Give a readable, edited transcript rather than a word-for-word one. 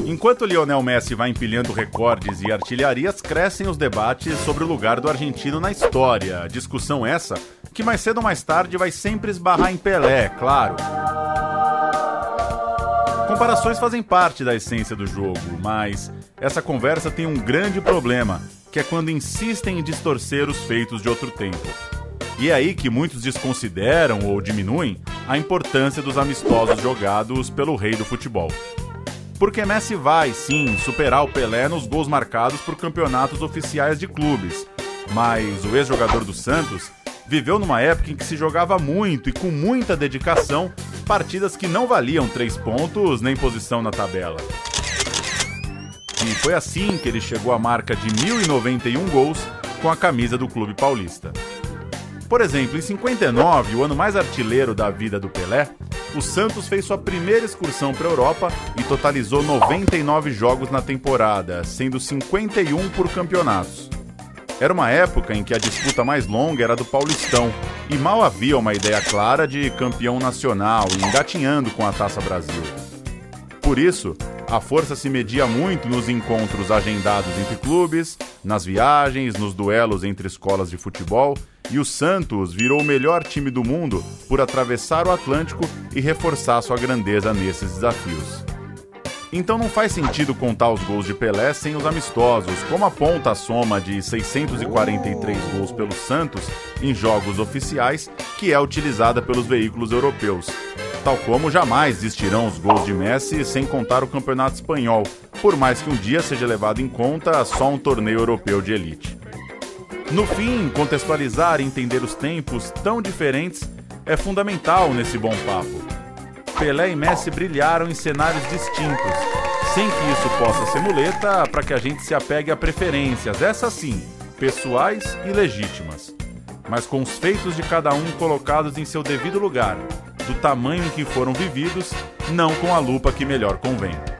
Enquanto Lionel Messi vai empilhando recordes e artilharias, crescem os debates sobre o lugar do argentino na história. Discussão essa que mais cedo ou mais tarde vai sempre esbarrar em Pelé, claro. Comparações fazem parte da essência do jogo, mas essa conversa tem um grande problema, que é quando insistem em distorcer os feitos de outro tempo. E é aí que muitos desconsideram ou diminuem a importância dos amistosos jogados pelo rei do futebol. Porque Messi vai, sim, superar o Pelé nos gols marcados por campeonatos oficiais de clubes. Mas o ex-jogador do Santos viveu numa época em que se jogava muito e com muita dedicação partidas que não valiam 3 pontos nem posição na tabela. E foi assim que ele chegou à marca de 1.091 gols com a camisa do clube paulista. Por exemplo, em 59, o ano mais artilheiro da vida do Pelé, o Santos fez sua primeira excursão para a Europa e totalizou 99 jogos na temporada, sendo 51 por campeonatos. Era uma época em que a disputa mais longa era do Paulistão e mal havia uma ideia clara de campeão nacional, engatinhando com a Taça Brasil. Por isso, a força se media muito nos encontros agendados entre clubes, nas viagens, nos duelos entre escolas de futebol, e o Santos virou o melhor time do mundo por atravessar o Atlântico e reforçar sua grandeza nesses desafios. Então não faz sentido contar os gols de Pelé sem os amistosos, como aponta a soma de 643 gols pelo Santos em jogos oficiais, que é utilizada pelos veículos europeus. Tal como jamais existirão os gols de Messi sem contar o Campeonato Espanhol, por mais que um dia seja levado em conta só um torneio europeu de elite. No fim, contextualizar e entender os tempos tão diferentes é fundamental nesse bom papo. Pelé e Messi brilharam em cenários distintos, sem que isso possa ser muleta para que a gente se apegue a preferências, essas sim, pessoais e legítimas, mas com os feitos de cada um colocados em seu devido lugar, do tamanho em que foram vividos, não com a lupa que melhor convém.